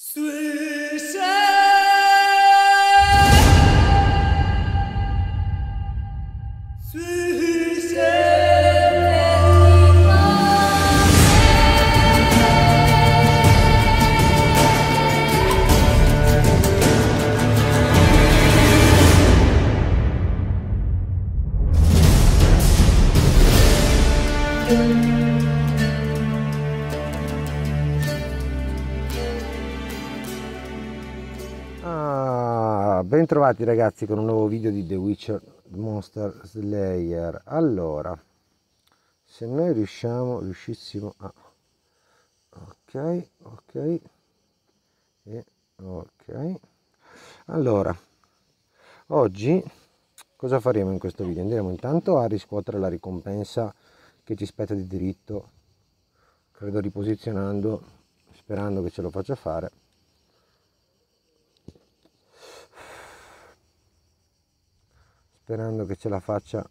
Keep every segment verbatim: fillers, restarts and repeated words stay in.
Bentrovati ragazzi con un nuovo video di The Witcher Monster Slayer. Allora, se noi riusciamo, riuscissimo a... ok, ok, e ok. Allora, oggi cosa faremo in questo video? Andremo intanto a riscuotere la ricompensa che ci spetta di diritto, credo riposizionando, sperando che ce lo faccia fare. Sperando che ce la faccia.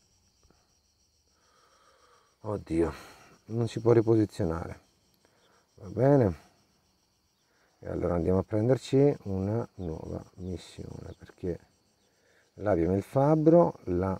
Oddio, non si può riposizionare. Va bene. E allora andiamo a prenderci una nuova missione, perché là abbiamo il fabbro, là.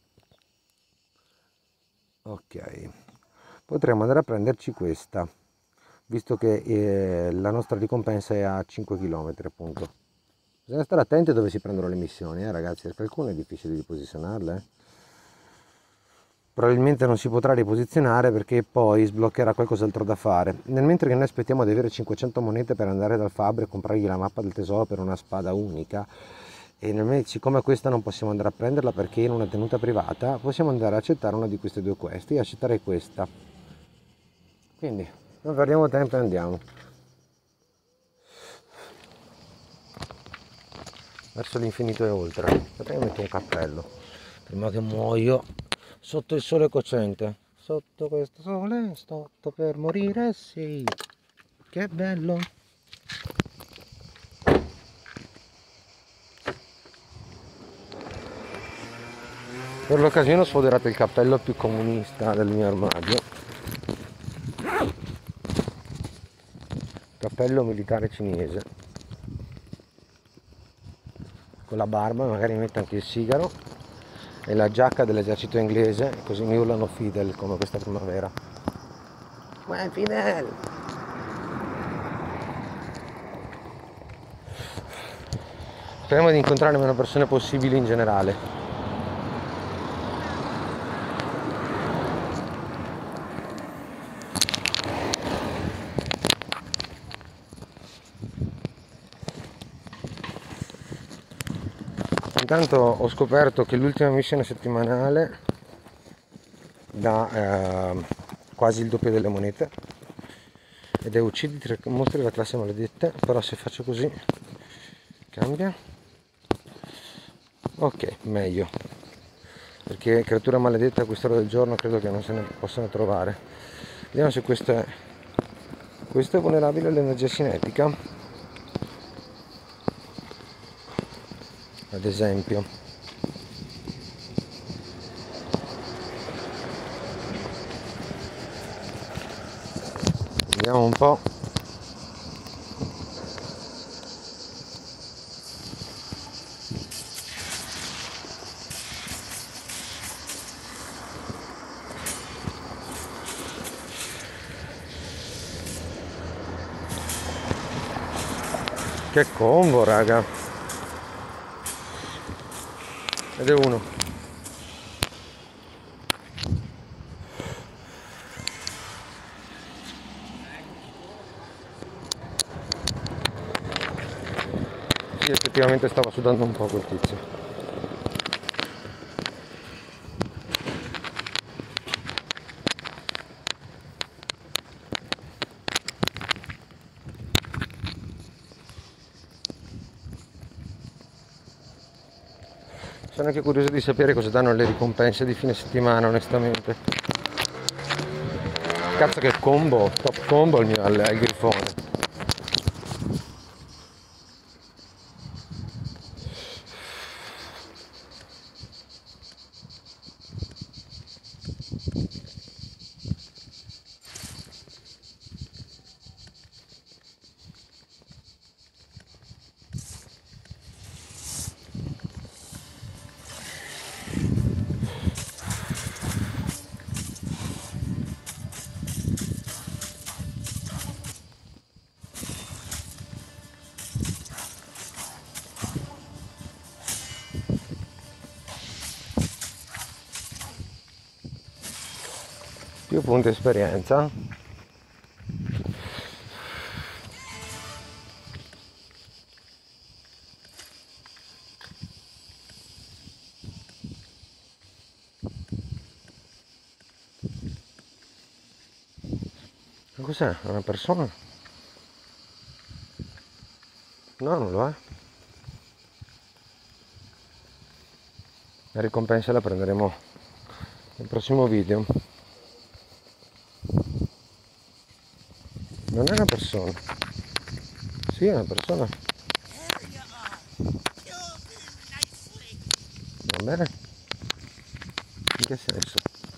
Ok. Potremmo andare a prenderci questa, visto che eh, la nostra ricompensa è a cinque chilometri appunto. Bisogna stare attenti a dove si prendono le missioni, eh, ragazzi, perché alcune è difficile di posizionarle. Eh. Probabilmente non si potrà riposizionare perché poi sbloccherà qualcos'altro da fare. Nel mentre che noi aspettiamo di avere cinquecento monete per andare dal fabbro e comprargli la mappa del tesoro per una spada unica, e nel, siccome questa non possiamo andare a prenderla perché è in una tenuta privata, possiamo andare a accettare una di queste due queste e accettare questa. Quindi non perdiamo tempo e andiamo. Verso l'infinito e oltre. Aspetta che metto un cappello prima che muoio sotto il sole cocente. Sotto questo sole sto per morire, sì, che bello. Per l'occasione ho sfoderato il cappello più comunista del mio armadio, cappello militare cinese, con la barba, magari metto anche il sigaro e la giacca dell'esercito inglese, così mi urlano Fidel come questa primavera. Uè, Fidel! Speriamo di incontrare meno persone possibili in generale. Intanto ho scoperto che l'ultima missione settimanale dà eh, quasi il doppio delle monete ed è uccidi tre mostri della classe maledette, però se faccio così cambia. Ok, meglio, perché creatura maledetta a quest'ora del giorno credo che non se ne possano trovare. Vediamo se questo è, questo è vulnerabile all'energia cinetica, ad esempio. Vediamo un po'. Che combo, raga. Ed è uno. Sì, effettivamente stava sudando un po' quel tizio. Sono anche curioso di sapere cosa danno le ricompense di fine settimana, onestamente. Cazzo che combo, top combo il mio al, al grifone. più punti esperienza. Ma cos'è? Una persona? No, non lo è. La ricompensa la prenderemo nel prossimo video. Non è una persona. Sì, è una persona. Va bene? In che senso?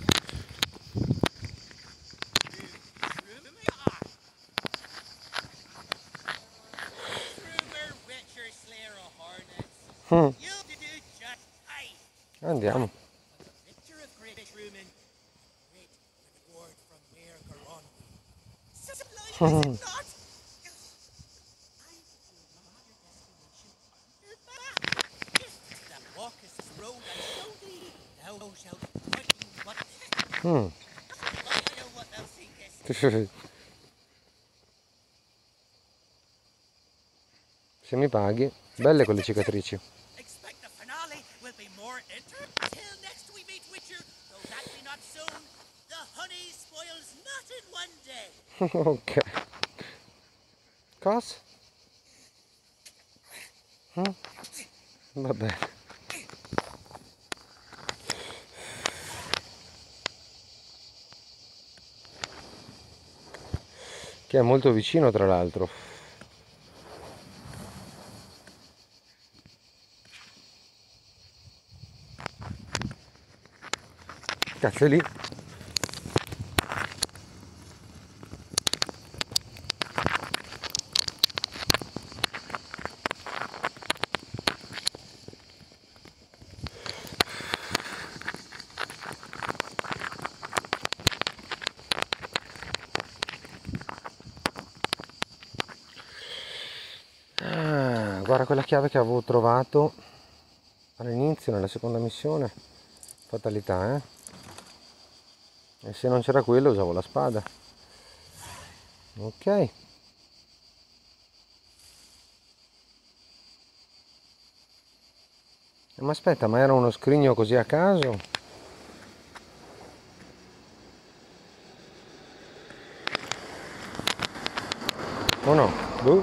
Mm. Andiamo. Mm. Mm. Se mi paghi, belle quelle cicatrici. Ok. Cosa? Mm? Va bene. Che è molto vicino, tra l'altro. Cazzo, è lì. Ah, guarda quella chiave che avevo trovato all'inizio, nella seconda missione. Fatalità, eh? E se non c'era quello usavo la spada. Ok. Ma aspetta, ma era uno scrigno così a caso? O no? Boh.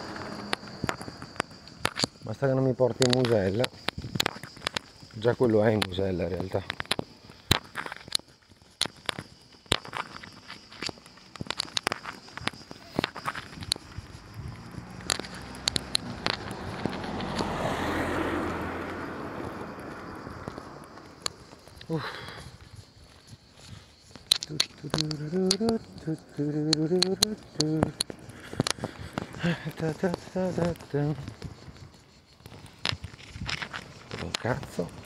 Basta che non mi porti in musella. Già quello è in musella in realtà. Uff. Un cazzo.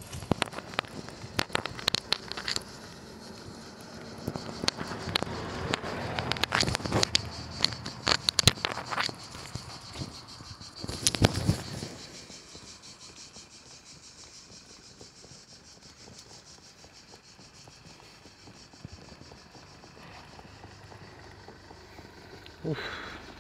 Uff.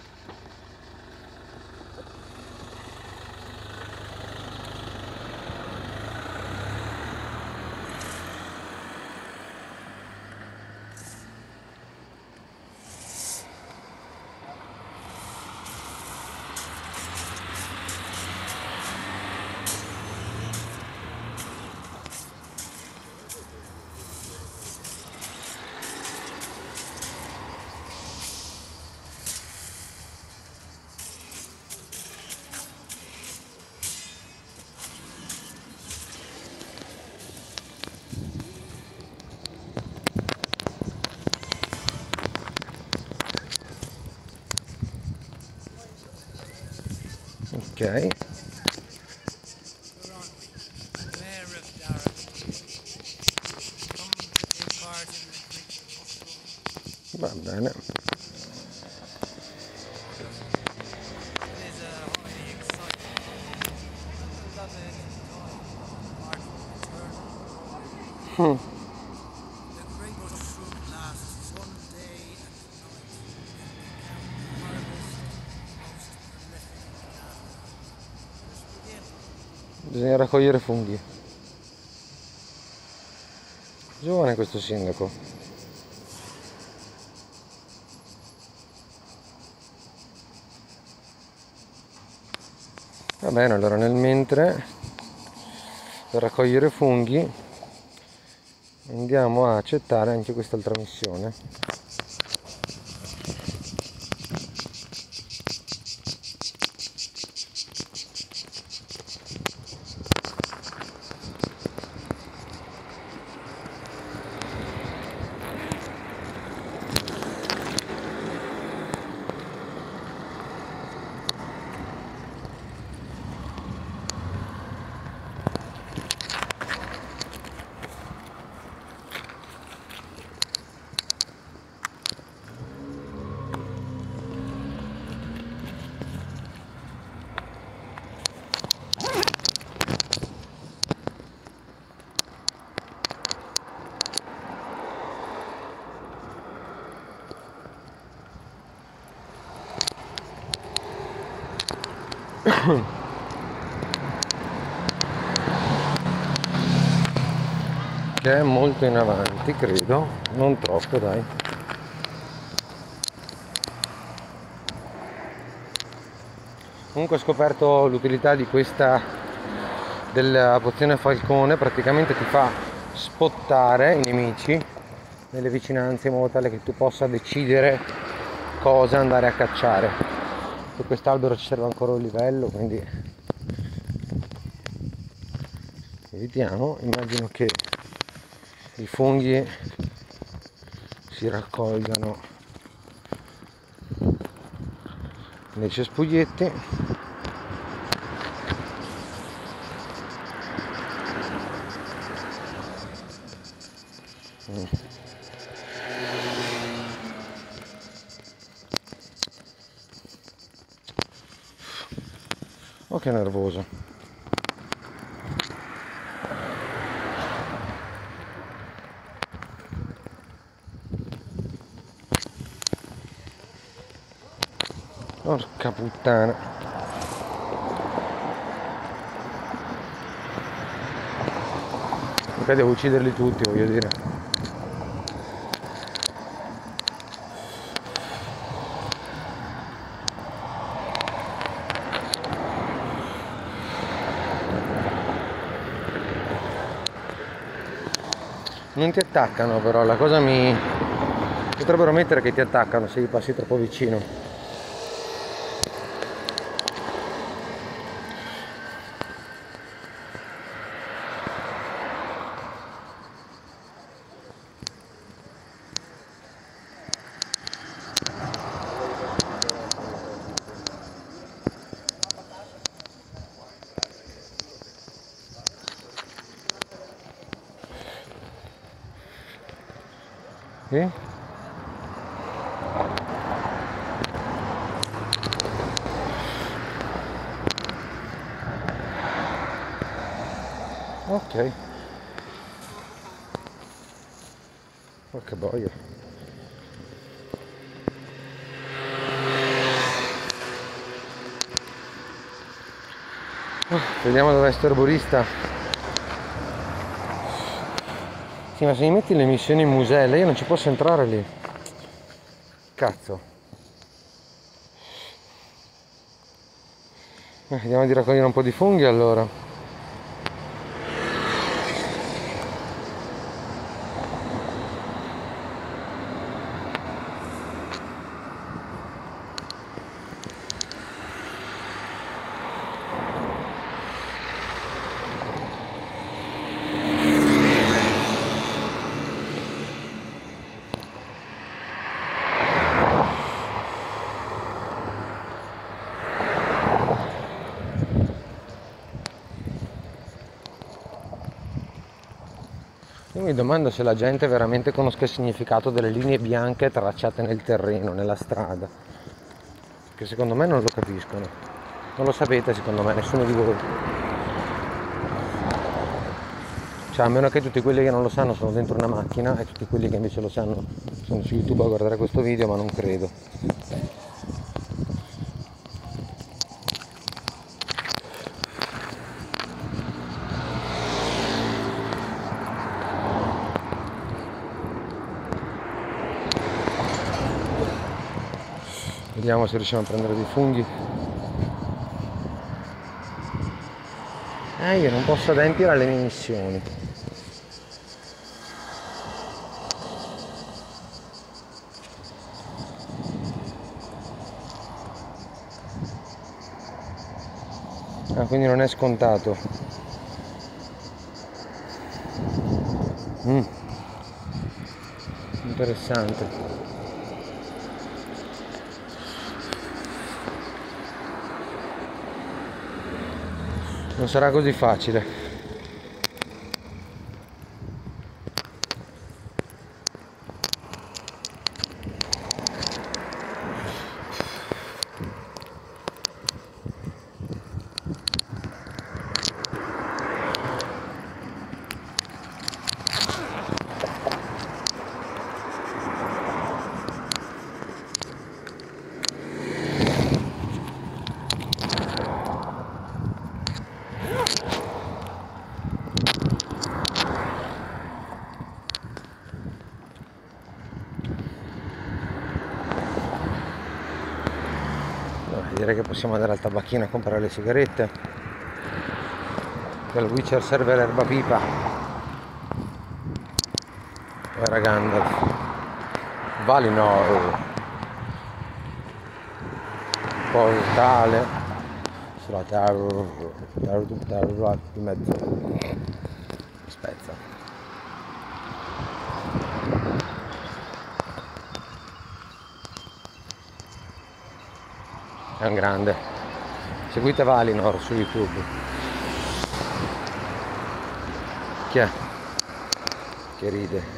Ok. Va bene. Hmm. Bisogna raccogliere funghi. Giovane questo sindaco. Va bene, allora nel mentre per raccogliere funghi andiamo a accettare anche quest'altra missione. Che è molto in avanti, credo, non troppo, dai. Comunque ho scoperto l'utilità di questa della pozione falcone, praticamente ti fa spottare i nemici nelle vicinanze in modo tale che tu possa decidere cosa andare a cacciare. Su quest'albero ci serve ancora un livello, quindi vediamo. Immagino che i funghi si raccolgano nei cespuglietti. Mm. Oh, che nervoso. Porca puttana. Ok, devo ucciderli tutti, voglio dire. Non ti attaccano però, la cosa mi... potrebbero mettere che ti attaccano se gli passi troppo vicino. Sì? Ok. Oh, che boia. Oh, vediamo dov'è sto erborista. Sì, ma se mi metti le missioni in muselle io non ci posso entrare lì. Cazzo. Eh, vediamo di raccogliere un po' di funghi allora. Io mi domando se la gente veramente conosca il significato delle linee bianche tracciate nel terreno, nella strada, che secondo me non lo capiscono. Non lo sapete secondo me, nessuno di voi. Cioè, a meno che tutti quelli che non lo sanno sono dentro una macchina e tutti quelli che invece lo sanno sono su YouTube a guardare questo video, ma non credo. Vediamo se riusciamo a prendere dei funghi. Eh, io non posso adempiere alle mie missioni. Ah, quindi non è scontato. Mm. Interessante. Non sarà così facile. Direi che possiamo andare al tabacchino a comprare le sigarette, che al Witcher serve l'erba pipa. Era Gandalf. Valinor, portale sulla terra, terra, terra di mezzo. Spezza. È un grande. Seguite Valinor su YouTube. Chi è? Che ride.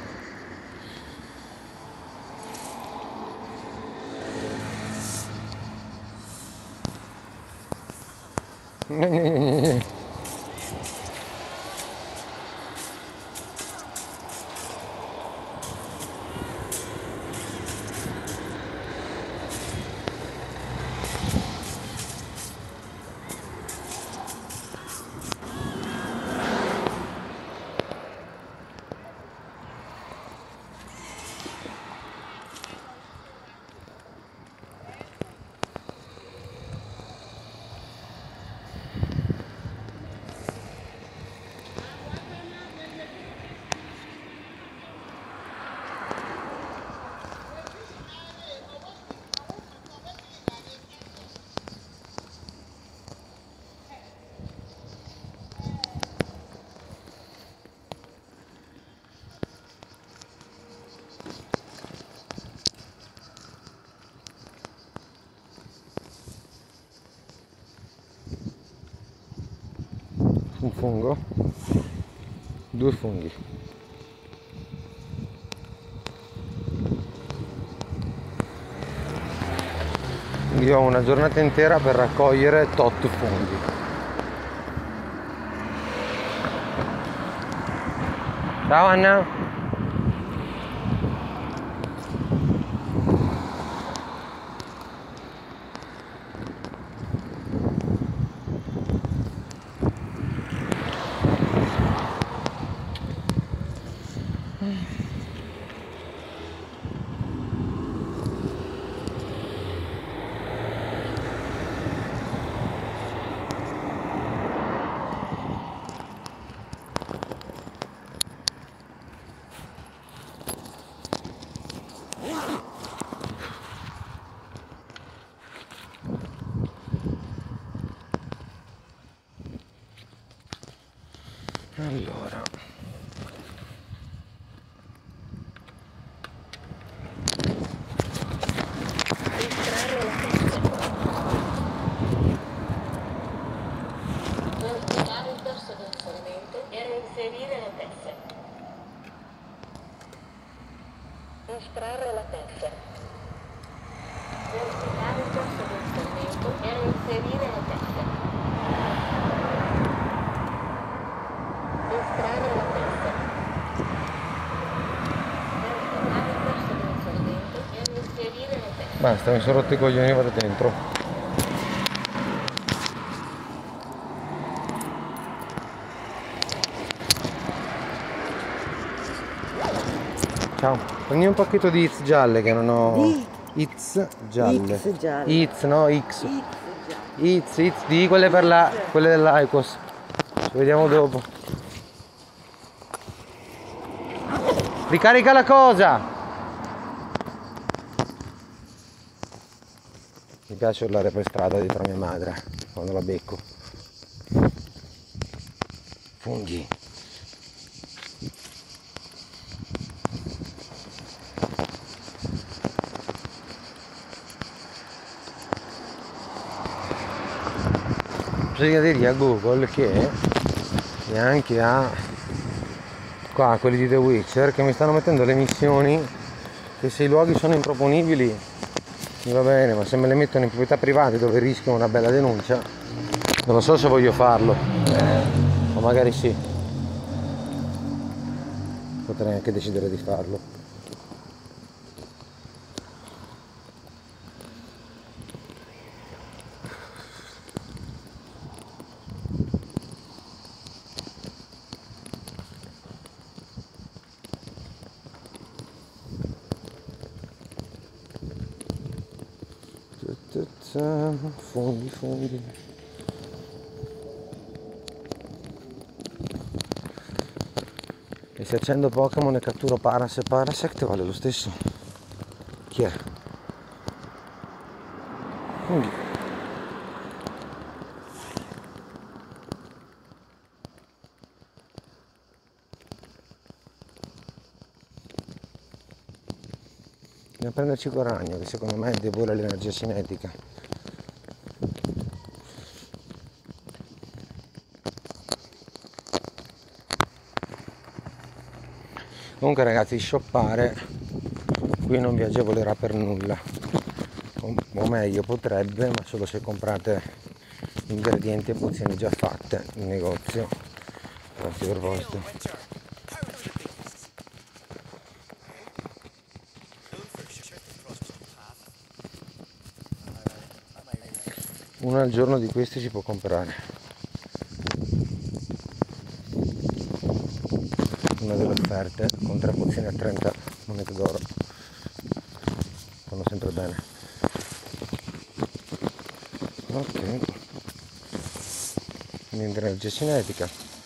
Un fungo? Due funghi. Quindi ho una giornata intera per raccogliere tot funghi. Ciao Anna! Allora, Verticare il tasto di inserimento e reinserire la tessera. Estrarre la tessera. Verticare il tasto di inserimento e reinserire la tessera. Estrarre la tessera. Verticare il tasto di inserimento e reinserire la tessera. basta, mi sono rotto i coglioni, vado dentro. Ciao, prendi un pacchetto di Iz gialle che non ho... It's gialle. X gialle. It's, no, X. X gialle. It's, it's, di quelle per la, quelle dell'Aicos. Ci vediamo dopo. Ricarica la cosa! Mi piace urlare per strada dietro a mia madre quando la becco. Funghi. Bisogna dirgli a Google che e anche a qua quelli di The Witcher che mi stanno mettendo le missioni che se i luoghi sono improponibili mi va bene, ma se me le mettono in proprietà private dove rischio una bella denuncia non lo so se voglio farlo, o magari sì, potrei anche decidere di farlo. Funghi, funghi. E se accendo Pokémon e catturo Paras e Parasect vale lo stesso. Chi è? Funghi. Andiamo a prenderci quel ragno che secondo me è debole l'energia cinetica. Comunque ragazzi, shoppare qui non vi agevolerà per nulla, o, o meglio potrebbe, ma solo se comprate ingredienti e pozioni già fatte in negozio. Grazie per vostro. Uno al giorno di questi si può comprare. Una delle offerte con tre pozioni a trenta monete d'oro, fanno sempre bene. Ok, quindi energia cinetica.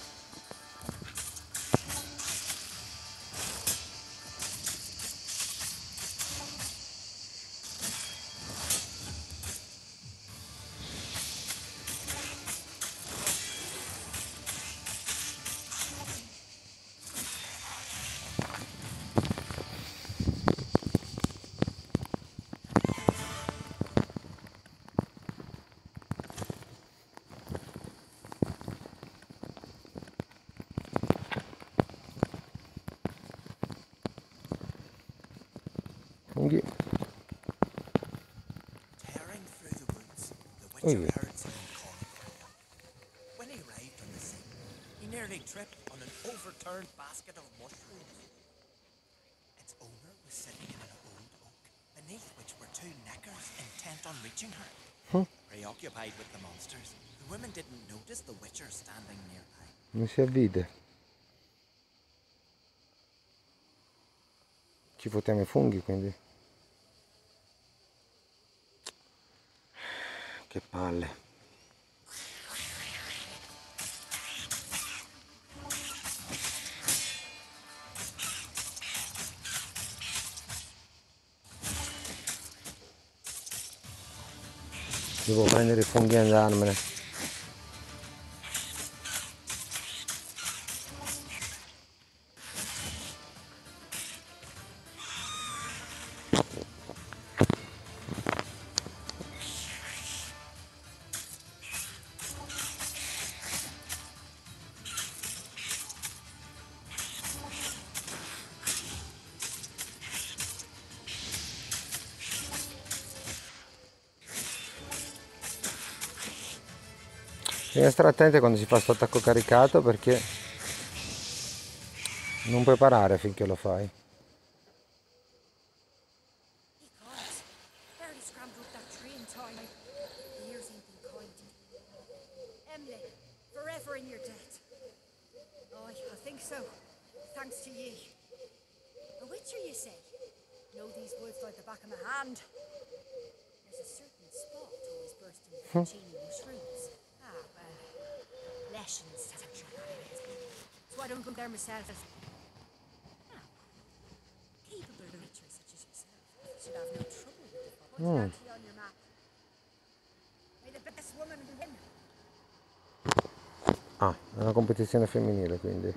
Funghi. Tearing through the woods, the Oh Witcher yeah. heard someone calling for help. When he arrived on the scene, he nearly tripped on an overturned basket of mushrooms. Its owner was sitting in an old oak, beneath which were two knackers intent on reaching her. Huh? Preoccupied with the monsters, the woman didn't notice the Witcher standing nearby. Non si avvide. Ci fottiamo i funghi quindi. Che palle. Devo prendere i funghi e andarmene. Bisogna stare attenti quando si fa questo attacco caricato perché non puoi parare finché lo fai. He can't. Barely scrambled up that tree in time. The years ain't been kind. Emily, forever in your debt. Aye, I think so. Thanks to ye. A witcher, you say? Know these woods like the back of my hand. There's a certain spot always bursting with puccini mushrooms. Ah, well, lessons, such a so I don't go there myself. Now, capable creatures such as yourself should have no trouble with the fog. What's that on your map? May the best woman win. Ah, è una competizione femminile, quindi.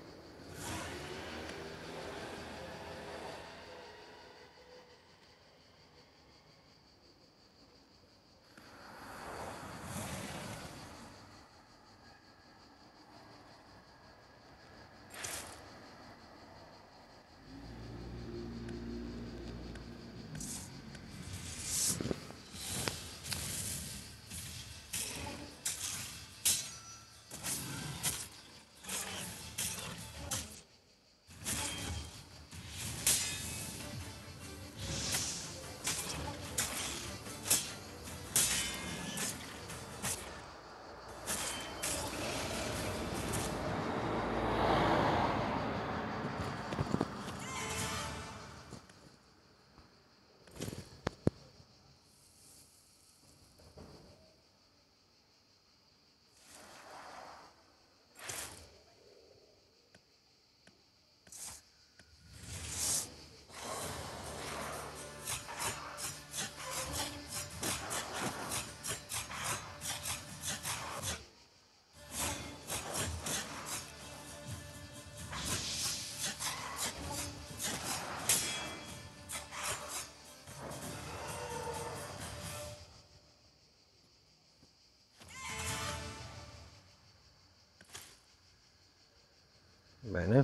Bene.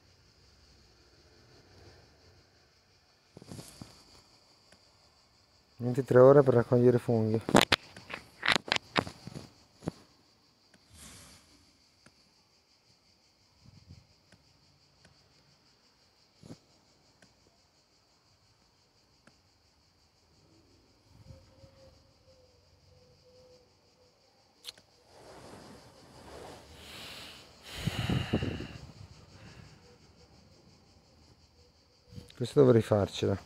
ventitré ore per raccogliere funghi. Questo dovrei farcela.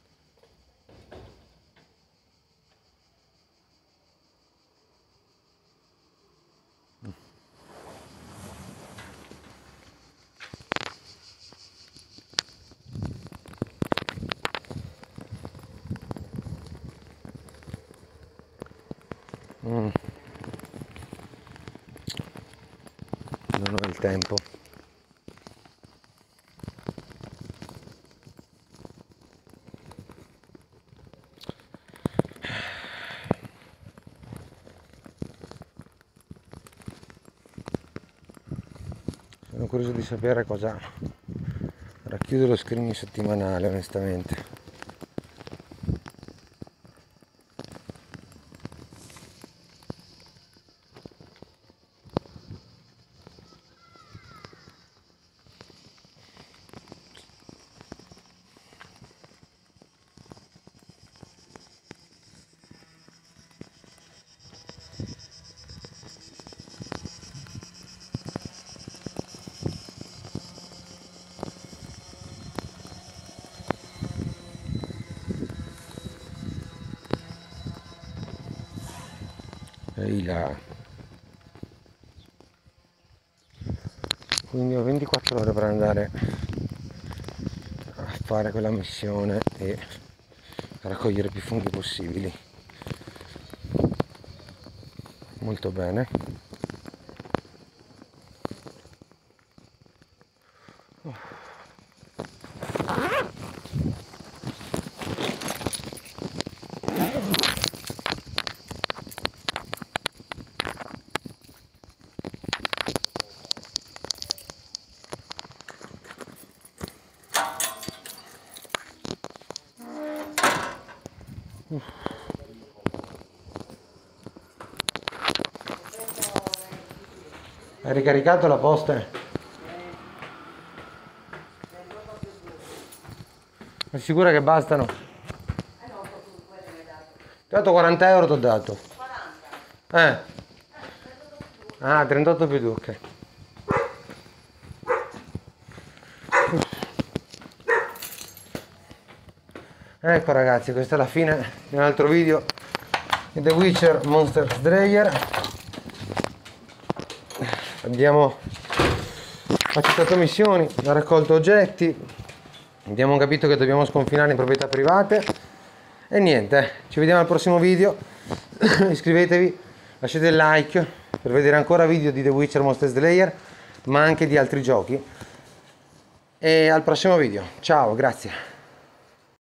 Mm. Non ho il tempo. Sono curioso di sapere cosa racchiude lo screening settimanale, onestamente. Ehi là. Quindi ho ventiquattro ore per andare a fare quella missione e raccogliere più funghi possibili. Molto bene. Hai ricaricato la posta? È sicura che bastano? Ti ho dato quaranta euro, ti ho dato. Eh. Ah, trentotto più due, ok. Ecco ragazzi, questa è la fine di un altro video di The Witcher Monster Slayer. Abbiamo accettato missioni, abbiamo raccolto oggetti, abbiamo capito che dobbiamo sconfinare in proprietà private e niente, ci vediamo al prossimo video. Iscrivetevi, lasciate il like per vedere ancora video di The Witcher Monster Slayer, ma anche di altri giochi, e al prossimo video. Ciao, grazie.